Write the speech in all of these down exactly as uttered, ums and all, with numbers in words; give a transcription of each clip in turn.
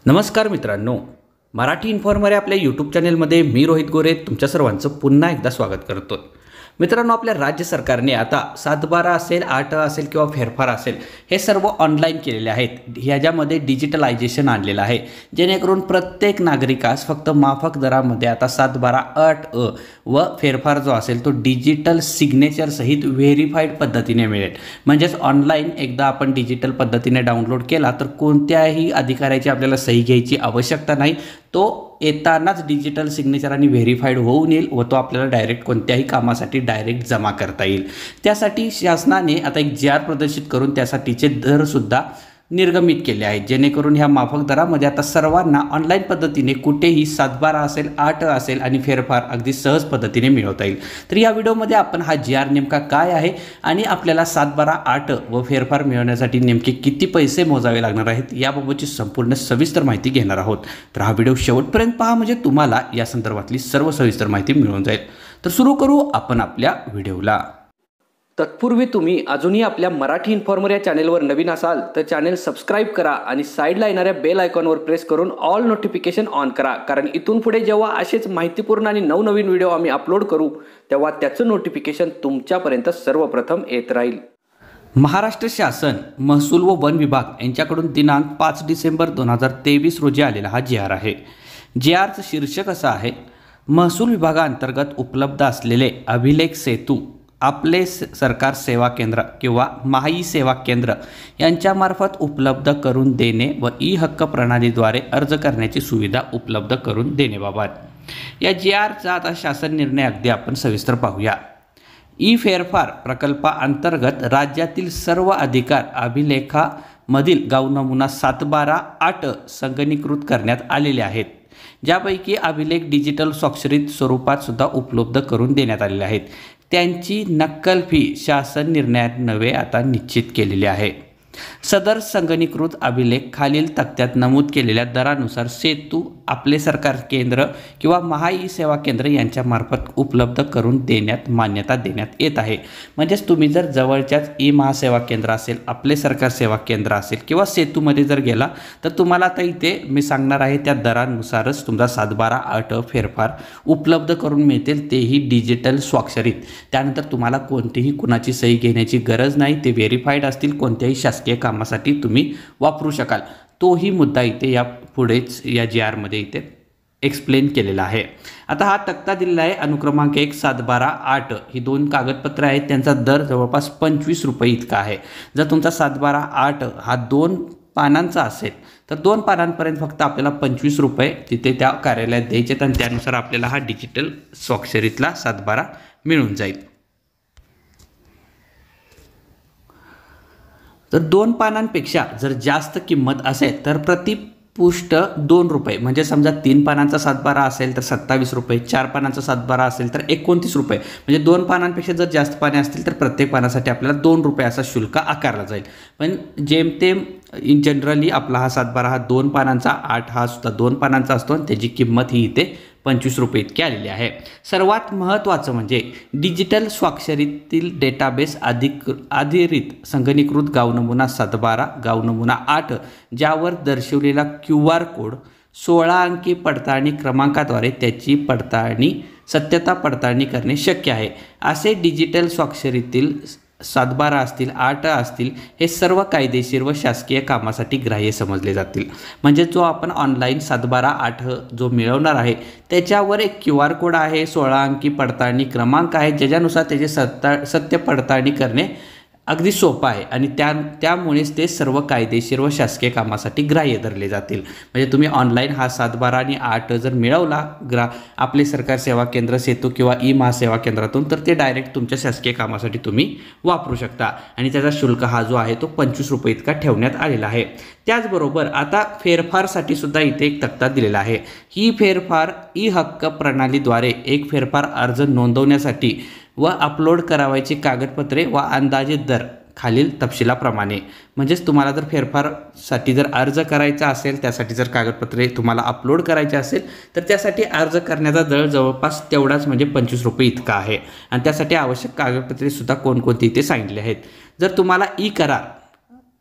नमस्कार मित्रांनो, मराठी इन्फॉर्मर आपल्या यूट्यूब चॅनलमध्ये मी रोहित गोरे तुमच्या सर्वांचं पुन्हा एकदा स्वागत करतो. मित्रांनो, आपल्या राज्य सरकारने आता सातबारा असेल, आठ असेल किंवा फेरफार असेल हे सर्व ऑनलाईन केलेले आहेत. ह्याच्यामध्ये डिजिटलायझेशन आणलेलं आहे, जेणेकरून प्रत्येक नागरिकास फक्त माफक दरामध्ये आता सातबारा आठ अ व फेरफार जो असेल तो डिजिटल सिग्नेचर सहित व्हेरीफाईड पद्धतीने मिळेल. म्हणजेच ऑनलाईन एकदा आपण डिजिटल पद्धतीने डाउनलोड केला तर कोणत्याही अधिकाऱ्याची आपल्याला सही घ्यायची आवश्यकता नाही. तो येतानाच डिजिटल सिग्नेचर आणि व्हेरीफाईड होऊन येईल व तो आपल्याला डायरेक्ट कोणत्याही कामासाठी डायरेक्ट जमा करता येईल. त्यासाठी शासनाने आता एक जी आर प्रदर्शित करून त्यासाठीचे दरसुद्धा निर्गमित केले आहेत, जेणेकरून ह्या माफक दरामध्ये आता सर्वांना ऑनलाईन पद्धतीने कुठेही सातबारा असेल, आठ असेल आणि फेरफार अगदी सहज पद्धतीने मिळवता येईल. तर या व्हिडिओमध्ये आपण हा जी आर नेमका काय आहे आणि आपल्याला सातबारा आठ व फेरफार मिळवण्यासाठी नेमके किती पैसे मोजावे लागणार आहेत याबाबतची संपूर्ण सविस्तर माहिती घेणार आहोत. तर हा व्हिडिओ शेवटपर्यंत पहा, म्हणजे तुम्हाला या संदर्भातली सर्व सविस्तर माहिती मिळून जाईल. तर सुरू करू आपण आपल्या व्हिडिओला. तत्पूर्वी तुम्ही अजूनही आपल्या मराठी इन्फॉर्मर या चॅनेलवर नवीन असाल तर चॅनेल सबस्क्राईब करा आणि साईडला येणाऱ्या बेल आयकॉनवर प्रेस करून ऑल नोटिफिकेशन ऑन करा, कारण इथून पुढे जेव्हा असेच माहितीपूर्ण आणि नवनवीन व्हिडिओ आम्ही अपलोड करू तेव्हा त्याचं नोटिफिकेशन तुमच्यापर्यंत सर्वप्रथम येत राहील. महाराष्ट्र शासन महसूल व वन विभाग यांच्याकडून दिनांक पाच डिसेंबर दोन हजार तेवीस रोजी आलेला हा जी आर आहे. जी आरचं शीर्षक असं आहे: महसूल विभागाअंतर्गत उपलब्ध असलेले अभिलेख सेतू आपले सरकार सेवा केंद्र किंवा महाई सेवा केंद्र यांच्यामार्फत उपलब्ध करून देणे व ई हक्क प्रणालीद्वारे अर्ज करण्याची सुविधा उपलब्ध करून देण्याबाबत. या जी आरचा आता शासन निर्णय अगदी आपण सविस्तर पाहूया. ई फेरफार प्रकल्पाअंतर्गत राज्यातील सर्व अधिकार अभिलेखामधील गाव नमुना सातबारा आठ संगणकीकृत करण्यात आलेले आहेत, ज्यापैकी अभिलेख डिजिटल स्वाक्षरित स्वरूपात सुद्धा उपलब्ध करून देण्यात आलेले आहेत. त्यांची नक्कल फी शासन निर्णयान्वये आता निश्चित केलेली आहे. सदर संगणकीकृत अभिलेख खालील तक्त्यात नमूद केलेल्या दरानुसार सेतू आपले सरकार केंद्र किंवा महाई सेवा केंद्र यांच्यामार्फत उपलब्ध करून देण्यात मान्यता देण्यात येत आहे. म्हणजेच तुम्ही जर जवळच्याच ई महासेवा केंद्र असेल, आपले सरकार सेवा केंद्र असेल किंवा सेतूमध्ये जर गेला तर तुम्हाला आता इथे मी सांगणार आहे त्या दरानुसारच तुमचा सातबारा आठ फेरफार उपलब्ध करून मिळतील, तेही डिजिटल स्वाक्षरित. त्यानंतर तुम्हाला कोणतीही कुणाची सही घेण्याची गरज नाही, ते व्हेरीफाईड असतील, कोणत्याही शासकीय कामासाठी तुम्ही वापरू शकाल. तोही मुद्दा इथे या पुढेच या जी आरमध्ये इथे एक्सप्लेन केलेला आहे. आता हा तक्ता दिलेला आहे अनुक्रमांक एक सातबारा आठ, ही दोन कागदपत्र आहेत, त्यांचा दर जवळपास पंचवीस रुपये इतका आहे. जर तुमचा सातबारा आठ हा दोन पानांचा असेल तर दोन पानांपर्यंत फक्त आपल्याला पंचवीस रुपये तिथे त्या कार्यालयात द्यायचे आणि त्यानुसार आपल्याला हा डिजिटल स्वाक्षरीतला सातबारा मिळून जाईल. तर दोन पानांपेक्षा जर जास्त किंमत असेल तर प्रति पुष्ट दोन रुपये, म्हणजे समजा तीन पानांचा सातबारा असेल तर सत्तावीस रुपये, चार पानांचा सातबारा असेल तर एकोणतीस रुपये, म्हणजे दोन पानांपेक्षा जर जास्त पाने असतील तर प्रत्येक पानासाठी आपल्याला दोन रुपये असा शुल्क आकारला जाईल. पण जेमतेम इन जनरली आपला हा सातबारा हा दोन पानांचा, आठ हा सुद्धा दोन पानांचा असतो आणि त्याची किंमत ही इथे पंचवीस रुपये इतकी आलेली आहे. सर्वात महत्त्वाचं म्हणजे डिजिटल स्वाक्षरीतील डेटाबेस अधिक आधारित संगणकीकृत गाव नमुना सातबारा गाव नमुना आठ, ज्यावर दर्शवलेला क्यू आर कोड सोळा अंकी पडताळणी क्रमांकाद्वारे त्याची पडताळणी सत्यता पडताळणी करणे शक्य आहे. असे डिजिटल स्वाक्षरीतील सातबारा असतील, आठ असतील, हे सर्व कायदेशीर व शासकीय कामासाठी ग्राह्य समजले जातील. म्हणजे जो आपण ऑनलाईन सातबारा आठ जो मिळवणार आहे त्याच्यावर एक क्यू आर कोड आहे, सोळा अंकी पडताळणी क्रमांक आहे, ज्याच्यानुसार त्याचे सत्ता सत्य पडताळणी करणे अगदी सोपं आहे आणि त्या त्यामुळेच ते सर्व कायदेशीर व शासकीय कामासाठी ग्राह्य धरले जातील. म्हणजे तुम्ही ऑनलाईन हा सातबारा आणि आठ जर मिळवला ग्रा आपले सरकार सेवा केंद्र, सेतू किंवा ई महासेवा केंद्रातून, तर ते डायरेक्ट तुमच्या शासकीय कामासाठी तुम्ही वापरू शकता आणि त्याचा शुल्क हा जो आहे तो पंचवीस रुपये इतका ठेवण्यात आलेला आहे. त्याचबरोबर आता फेरफारसाठी सुद्धा इथे एक तक्ता दिलेला आहे. ही फेरफार ई हक्क प्रणालीद्वारे एक फेरफार अर्ज नोंदवण्यासाठी व अपलोड करावयाची कागदपत्रे व अंदाजित दर खालील तपशिलाप्रमाणे. म्हणजेच तुम्हाला जर फेरफारसाठी जर अर्ज करायचा असेल, त्यासाठी जर कागदपत्रे तुम्हाला अपलोड करायचे असेल तर त्यासाठी अर्ज करण्याचा दर जवळपास तेवढाच, म्हणजे पंचवीस रुपये इतका आहे आणि त्यासाठी आवश्यक कागदपत्रे सुद्धा कोणकोणती इथे सांगितले आहेत. जर तुम्हाला ई करार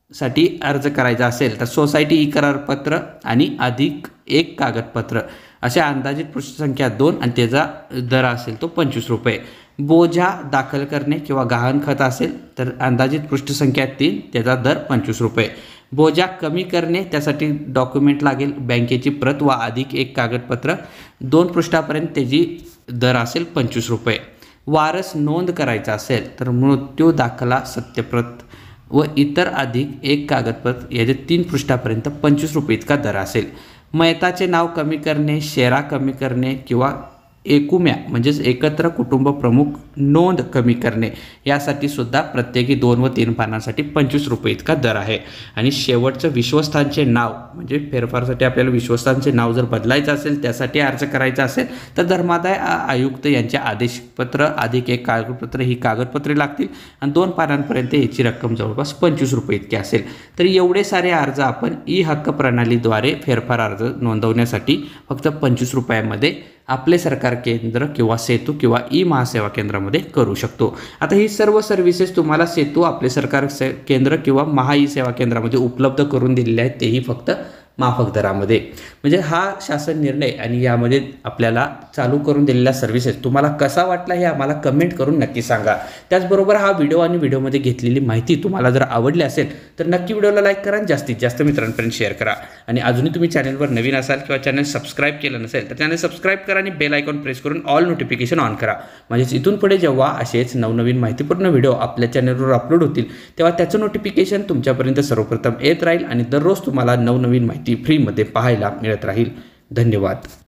साठी अर्ज करायचा असेल तर सोसायटी ई करारपत्र आणि अधिक एक कागदपत्र अशा अंदाजित पृष्ठसंख्या दोन आणि त्याचा दर असेल तो पंचवीस रुपये. बोजा दाखल करणे किंवा गहाणखत असेल तर अंदाजित पृष्ठसंख्या तीन त्याचा दर पंचवीस रुपये. बोजा कमी करणे त्यासाठी डॉक्युमेंट लागेल बँकेची प्रत व अधिक एक कागदपत्र दोन पृष्ठापर्यंत त्याची दर असेल पंचवीस रुपये. वारस नोंद करायचा असेल तर मृत्यू दाखला सत्यप्रत व इतर अधिक एक कागदपत्र याचे तीन पृष्ठापर्यंत पंचवीस रुपये इतका दर असेल. मयताचे नाव कमी करणे, शेरा कमी करणे किंवा एकुम्या म्हणजेच एकत्र कुटुंब प्रमुख नोंद कमी करणे यासाठी सुद्धा प्रत्येकी दोन व तीन पानांसाठी पंचवीस रुपये इतका दर आहे. आणि शेवटचं विश्वस्तांचे नाव म्हणजे फेरफारसाठी आपल्याला विश्वस्तांचे नाव जर बदलायचं असेल त्यासाठी अर्ज करायचा असेल तर धर्मादाय आयुक्त यांचे आदेशपत्र अधिक एक कागदपत्र ही कागदपत्रे लागतील आणि दोन पानांपर्यंत याची रक्कम जवळपास पंचवीस रुपये इतकी असेल. तर एवढे सारे अर्ज आपण ई हक्क प्रणालीद्वारे फेरफार अर्ज नोंदवण्यासाठी फक्त पंचवीस रुपयामध्ये आपले सरकार केंद्र किंवा सेतू किंवा ई महासेवा केंद्रामध्ये करू शकतो. आता ही सर्व सर्व्हिसेस तुम्हाला सेतू आपले सरकार से केंद्र किंवा महा ई सेवा केंद्रामध्ये उपलब्ध करून दिलेले आहेत, तेही फक्त माफक दरामध्ये. म्हणजे हा शासन निर्णय आणि यामध्ये आपल्याला चालू करून दिलेल्या सर्व्हिसेस तुम्हाला कसा वाटला हे आम्हाला कमेंट करून नक्की सांगा. त्याचबरोबर हा व्हिडिओ आणि व्हिडिओमध्ये घेतलेली माहिती तुम्हाला जर आवडली असेल तर नक्की व्हिडिओला लाईक करा आणि जास्तीत जास्त मित्रांपर्यंत शेअर करा. आणि अजूनही तुम्ही चॅनलवर नवीन असाल किंवा चॅनल सबस्क्राईब केलं नसेल तर चॅनल सबस्क्राईब करा आणि बेल आयकॉन प्रेस करून ऑल नोटिफिकेशन ऑन करा. म्हणजेच इथून पुढे जेव्हा असेच नवनवीन माहितीपूर्ण व्हिडिओ आपल्या चॅनलवर अपलोड होतील तेव्हा त्याचं नोटिफिकेशन तुमच्यापर्यंत सर्वप्रथम येत राहील आणि दररोज तुम्हाला नवनवीन माहिती फ्रीमध्ये पाहायला मिळत राहील. धन्यवाद.